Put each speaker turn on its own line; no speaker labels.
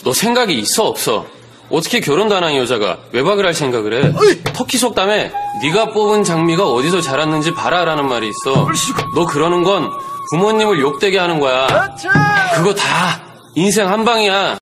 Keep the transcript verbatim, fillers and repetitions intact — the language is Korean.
너 생각이 있어 없어? 어떻게 결혼도 안 한 여자가 외박을 할 생각을 해?
어이!
터키 속담에 네가 뽑은 장미가 어디서 자랐는지 봐라라는 말이 있어. 너 그러는 건 부모님을 욕되게 하는 거야. 그거 다 인생 한 방이야.